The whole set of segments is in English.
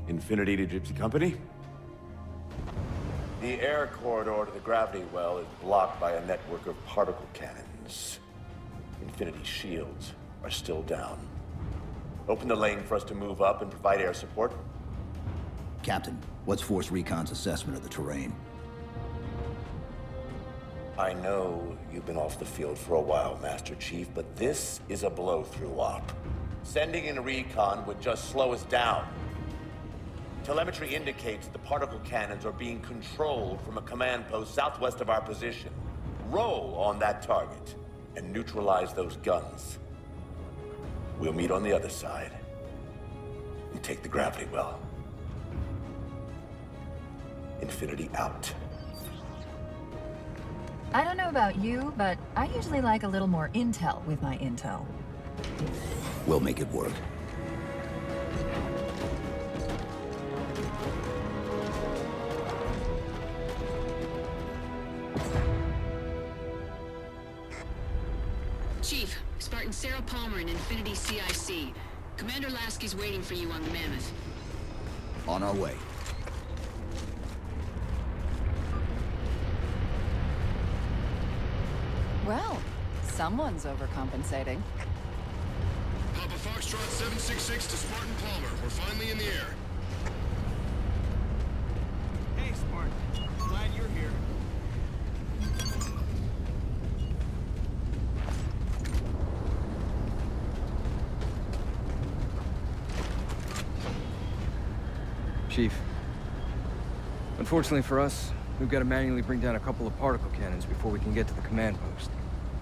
Infinity to Gypsy Company? The air corridor to the gravity well is blocked by a network of particle cannons. Infinity's shields are still down. Open the lane for us to move up and provide air support. Captain, what's Force Recon's assessment of the terrain? I know you've been off the field for a while, Master Chief, but this is a blow-through op. Sending in a recon would just slow us down. Telemetry indicates the particle cannons are being controlled from a command post southwest of our position. Roll on that target and neutralize those guns. We'll meet on the other side and take the gravity well. Infinity out. I don't know about you, but I usually like a little more intel with my intel. We'll make it work. Chief, Spartan Sarah Palmer in Infinity CIC. Commander Lasky's waiting for you on the Mammoth. On our way. Well, someone's overcompensating. Papa Foxtrot 766 to Spartan Palmer. We're finally in the air. Hey, Spartan. Glad you're here. Chief. Unfortunately for us, we've got to manually bring down a couple of particle cannons before we can get to the command post.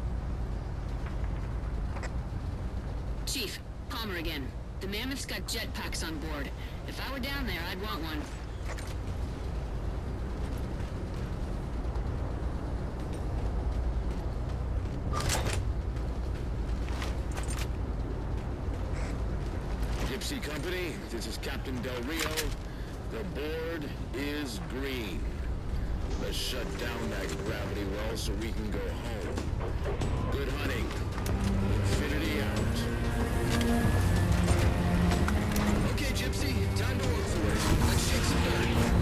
Chief, Palmer again. The Mammoth's got jetpacks on board. If I were down there, I'd want one. Gypsy Company, this is Captain Del Rio. The board is green. Let's shut down that gravity well so we can go home. Good hunting. Infinity out. Okay, Gypsy, time to work for it. Let's shake some dirt.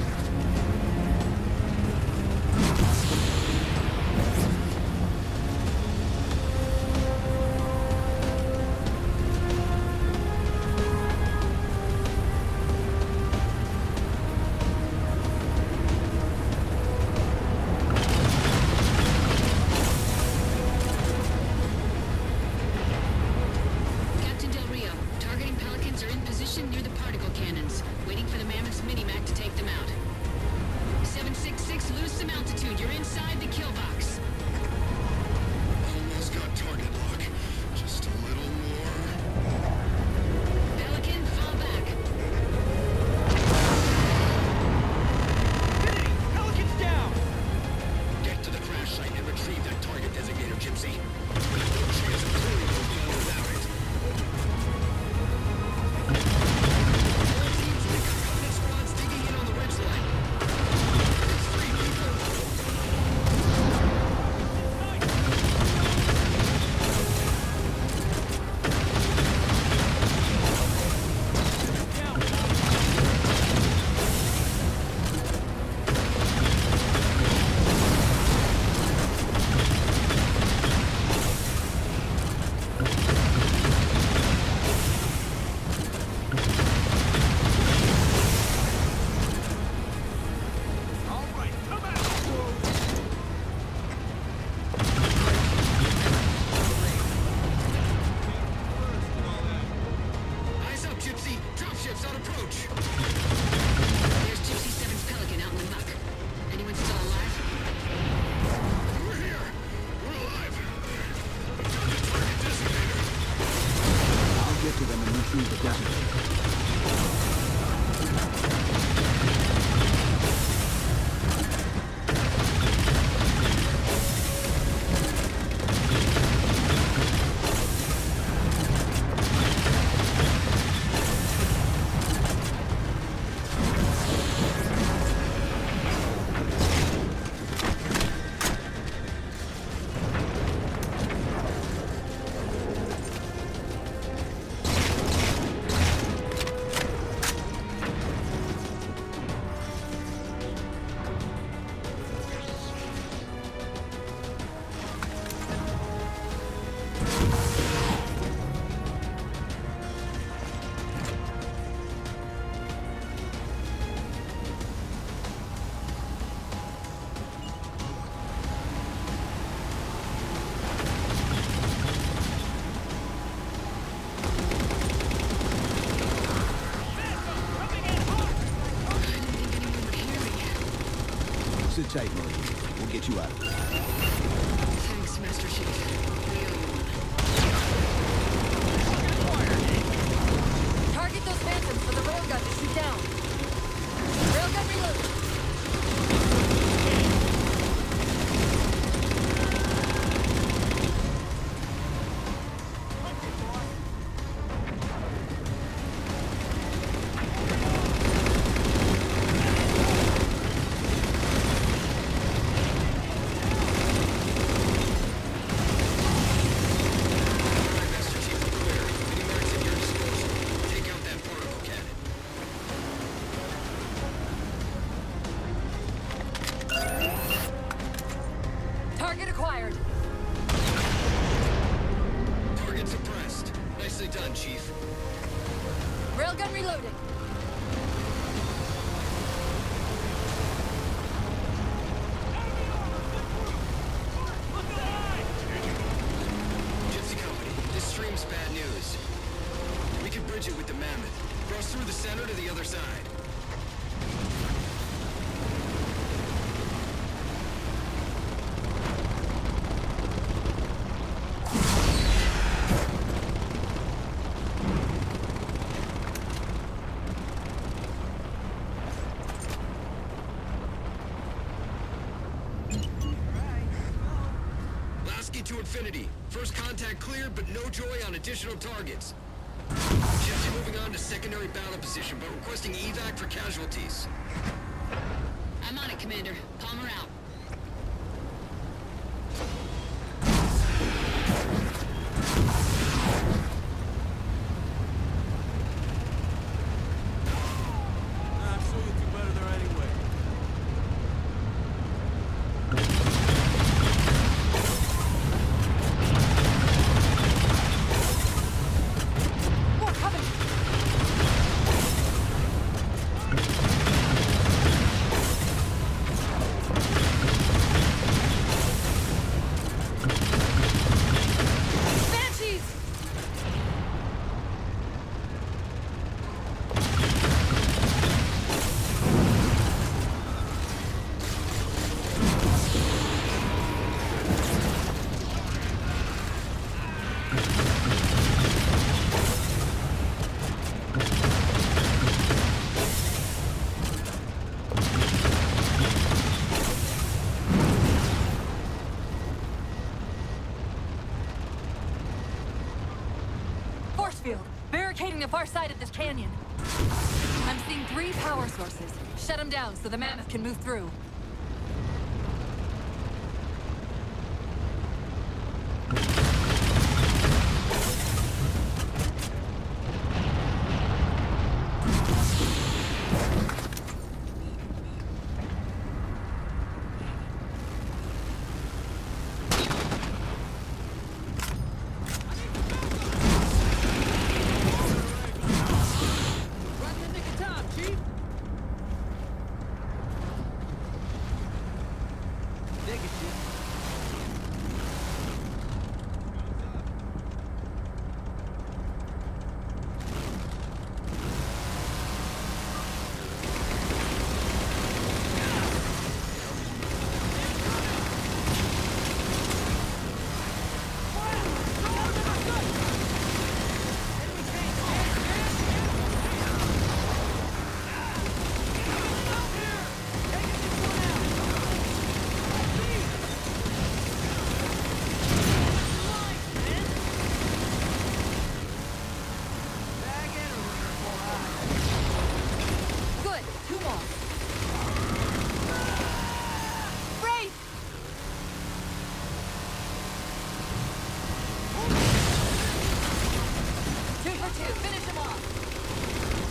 tight, Marine. We'll get you out of here. Thanks, Master Chief. Target those phantoms for the railgun to shoot down. Railgun reloaded. Target acquired. Target suppressed. Nicely done, Chief. Railgun reloaded. Gypsy Company, this stream's bad news. We can bridge it with the Mammoth. Cross through the center to the other side. To infinity. First contact cleared, but no joy on additional targets. Gypsy moving on to secondary battle position, but requesting evac for casualties. I'm on it, Commander. Palmer out. I'm sure you'll do better there anyway. More coming. Banshees! Force field, barricading the far side of this canyon. I'm seeing 3 power sources. Shut them down so the Mammoth can move through. Right in the nick of time, Chief. Dig it, Chief. Good, 2 more. Rafe! 2 for 2, finish him off.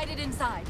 headed inside.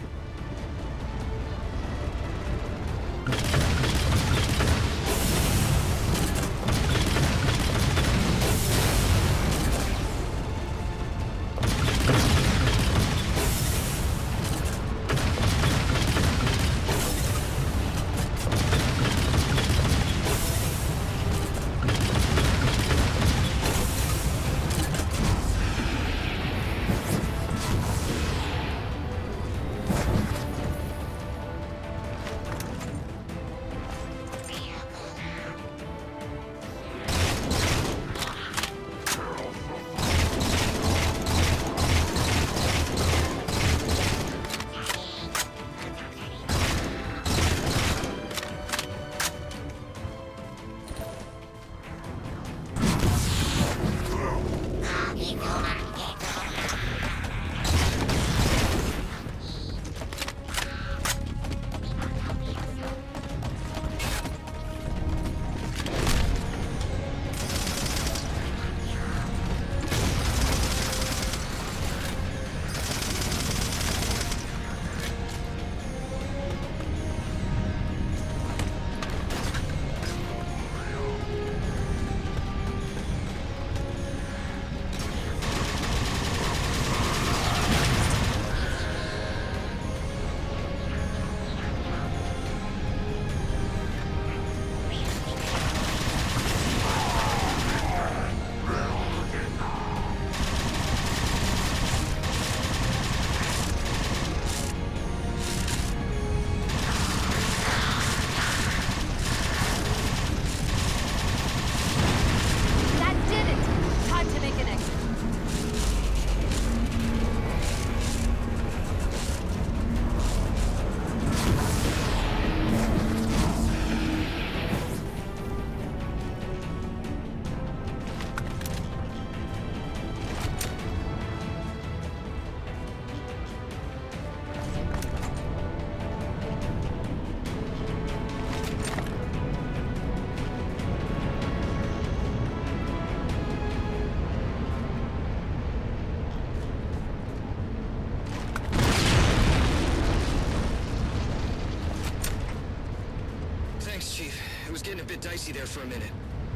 Getting a bit dicey there for a minute.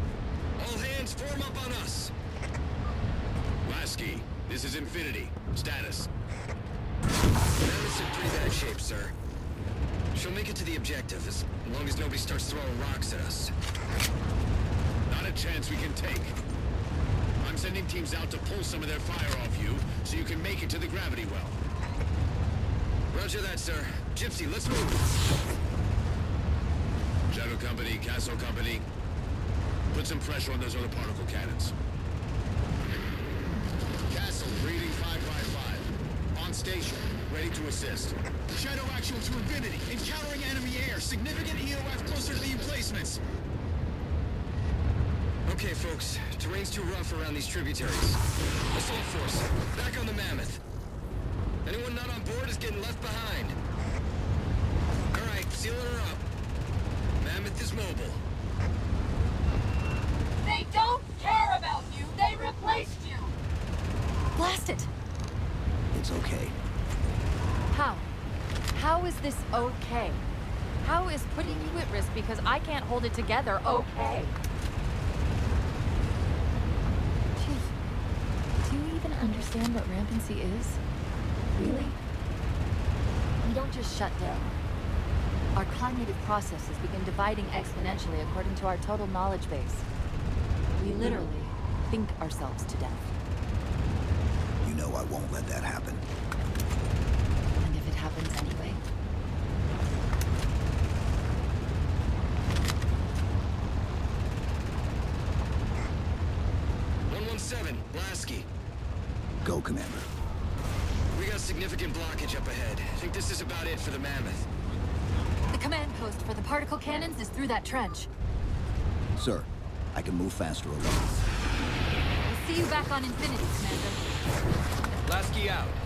All hands form up on us. Lasky, this is Infinity. Status. Mammoth's in pretty bad shape, sir. She'll make it to the objective as long as nobody starts throwing rocks at us. Not a chance we can take. I'm sending teams out to pull some of their fire off you so you can make it to the gravity well. Roger that, sir. Gypsy, let's move. Shadow Company, Castle Company, put some pressure on those other particle cannons. Castle, reading 555. On station, ready to assist. Shadow actual to Infinity. Encountering enemy air. Significant EOF closer to the emplacements. Okay, folks. Terrain's too rough around these tributaries. Assault force, back on the Mammoth. Anyone not on board is getting left behind. All right, sealing her up. Mammoth is mobile. They don't care about you! They replaced you! Blast it! It's okay. How? How is this okay? How is putting you at risk because I can't hold it together okay? Chief, do you even understand what rampancy is? Really? We don't just shut down. Our cognitive processes begin dividing exponentially according to our total knowledge base. We literally think ourselves to death. You know I won't let that happen. And if it happens anyway? Lasky. Go, Commander. We got significant blockage up ahead. I think this is about it for the Mammoth. The command post for the particle cannons is through that trench. Sir, I can move faster alone. We'll see you back on Infinity, Commander. Lasky out.